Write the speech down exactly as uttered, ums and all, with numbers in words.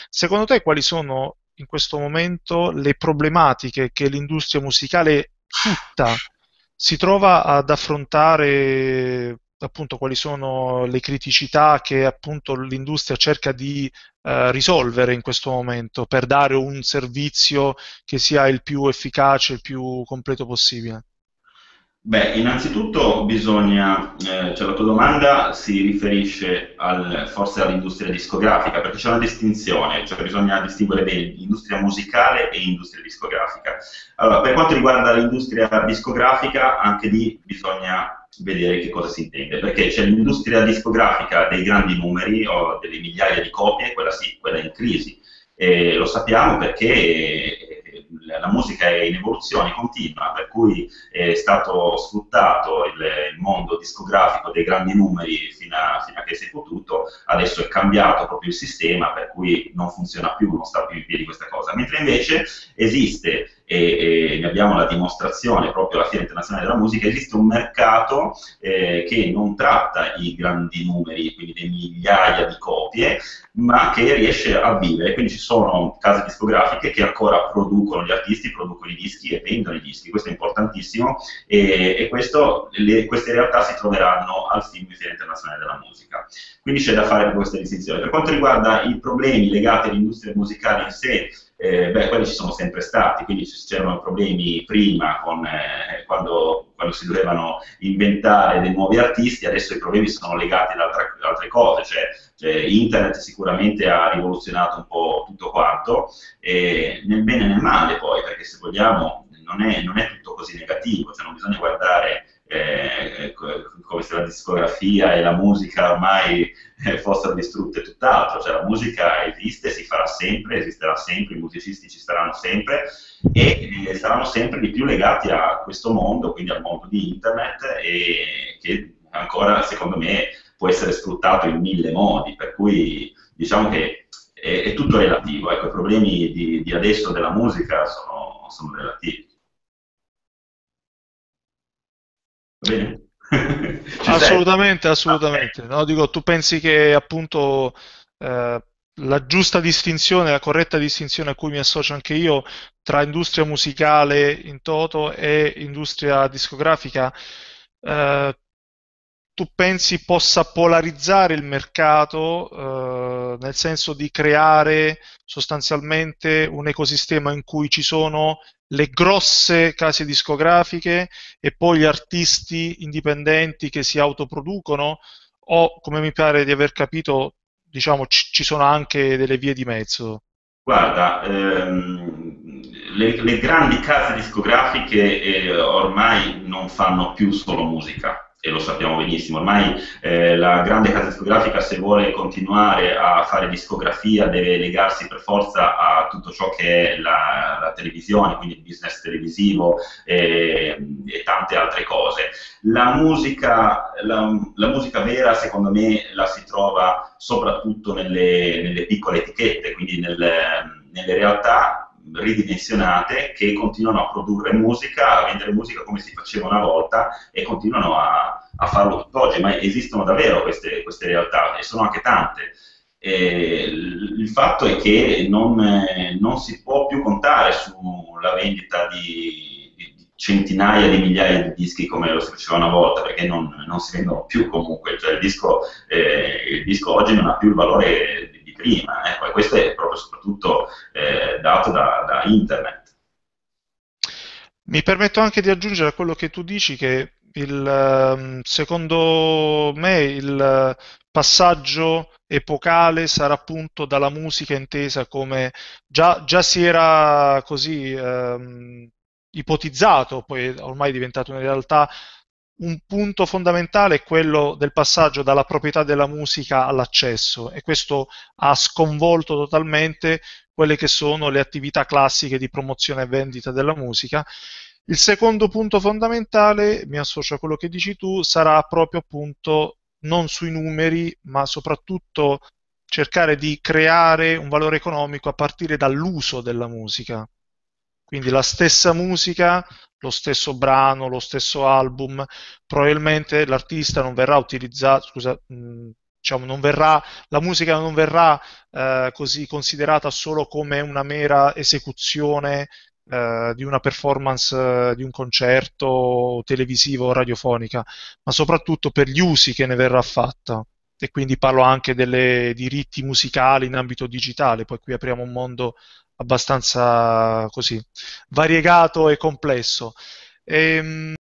Secondo te quali sono in questo momento le problematiche che l'industria musicale tutta si trova ad affrontare, appunto, quali sono le criticità che appunto l'industria cerca di eh, risolvere in questo momento per dare un servizio che sia il più efficace, il più completo possibile? Beh, innanzitutto bisogna, eh, cioè la tua domanda si riferisce al- forse all'industria discografica, perché c'è una distinzione, cioè bisogna distinguere bene industria musicale e industria discografica. Allora, per quanto riguarda l'industria discografica, anche lì bisogna vedere che cosa si intende, perché c'è l'industria discografica dei grandi numeri o delle migliaia di copie, quella sì, quella è in crisi. E lo sappiamo perché eh, la musica è in evoluzione continua, per cui è stato sfruttato il, il mondo discografico dei grandi numeri fino a, fino a che si è potuto, adesso è cambiato proprio il sistema, per cui non funziona più, non sta più in piedi questa cosa, mentre invece esiste, e, e ne abbiamo la dimostrazione proprio alla Fiera Internazionale della Musica, esiste un mercato eh, che non tratta i grandi numeri, quindi le migliaia di copie, ma che riesce a vivere. Quindi ci sono case discografiche che ancora producono gli artisti, producono i dischi e vendono i dischi. Questo è importantissimo e, e questo, le, queste realtà si troveranno al film di Fiera Internazionale della Musica. Quindi c'è da fare questa distinzione. Per quanto riguarda i problemi legati all'industria musicale in sé, eh, beh, quelli ci sono sempre stati, quindi c'erano problemi prima con, eh, quando, quando, si dovevano inventare dei nuovi artisti, adesso i problemi sono legati ad altre, ad altre cose, cioè, cioè internet sicuramente ha rivoluzionato un po' tutto quanto, e nel bene e nel male poi, perché se vogliamo non è, non è tutto così negativo, cioè non bisogna guardare eh, come se la discografia e la musica ormai eh, fossero distrutte, tutt'altro, cioè la musica esiste, si farà sempre, esisterà sempre, i musicisti ci saranno sempre e eh, saranno sempre di più legati a questo mondo, quindi al mondo di internet e che ancora secondo me può essere sfruttato in mille modi, per cui diciamo che è, è tutto relativo, ecco, i problemi di, di adesso della musica sono, sono relativi. Va bene? Ci sei? Assolutamente, Ok. assolutamente. No, dico, tu pensi che appunto eh, la giusta distinzione, la corretta distinzione a cui mi associo anche io tra industria musicale in toto e industria discografica, eh, tu pensi possa polarizzare il mercato, eh, nel senso di creare sostanzialmente un ecosistema in cui ci sono le grosse case discografiche e poi gli artisti indipendenti che si autoproducono, o come mi pare di aver capito, diciamo, ci ci sono anche delle vie di mezzo. Guarda, ehm, le, le grandi case discografiche eh, ormai non fanno più solo musica e lo sappiamo benissimo. Ormai eh, la grande casa discografica, se vuole continuare a fare discografia, deve legarsi per forza a tutto ciò che è la, la televisione, quindi il business televisivo eh, e tante altre cose. La musica, la, la musica vera, secondo me, la si trova soprattutto nelle, nelle piccole etichette, quindi nelle, nelle realtà ridimensionate che continuano a produrre musica, a vendere musica come si faceva una volta e continuano a, a farlo tutt'oggi, ma esistono davvero queste, queste realtà e sono anche tante. E il fatto è che non, eh, non si può più contare sulla vendita di, di- di centinaia di migliaia di dischi come lo si faceva una volta, perché non, non si vendono più comunque, cioè il disco, eh, il disco oggi non ha più il valore di, di prima, ecco, e questo è proprio soprattutto eh, dato da, da internet. Mi permetto anche di aggiungere a quello che tu dici che il, ehm, secondo me il passaggio epocale sarà appunto dalla musica intesa come già, già si era così ehm, ipotizzato, poi è ormai è diventato una realtà. Un punto fondamentale è quello del passaggio dalla proprietà della musica all'accesso, e questo ha sconvolto totalmente quelle che sono le attività classiche di promozione e vendita della musica. Il secondo punto fondamentale, mi associo a quello che dici tu, sarà proprio appunto non sui numeri, ma soprattutto cercare di creare un valore economico a partire dall'uso della musica. Quindi la stessa musica, lo stesso brano, lo stesso album, probabilmente l'artista non verrà utilizzato, scusa, mh, diciamo, non verrà, la musica non verrà eh, così considerata solo come una mera esecuzione eh, di una performance, eh, di un concerto televisivo o radiofonica, ma soprattutto per gli usi che ne verrà fatta. E quindi parlo anche dei diritti musicali in ambito digitale, poi qui apriamo un mondo abbastanza così variegato e complesso. Ehm,